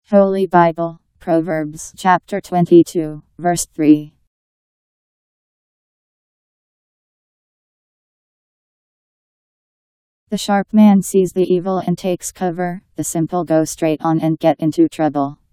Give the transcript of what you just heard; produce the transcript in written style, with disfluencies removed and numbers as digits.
Holy Bible Proverbs Chapter 22, verse 3. The sharp man sees the evil and takes cover, the simple go straight on and get into trouble.